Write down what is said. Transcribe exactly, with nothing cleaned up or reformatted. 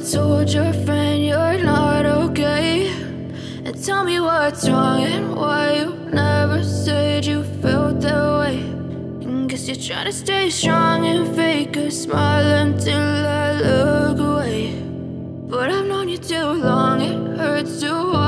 told your friend you're not okay? And tell me what's wrong and why you never said you felt that way. And guess you're trying to stay strong and fake a smile until I look away. But I've known you too long, it hurts to watch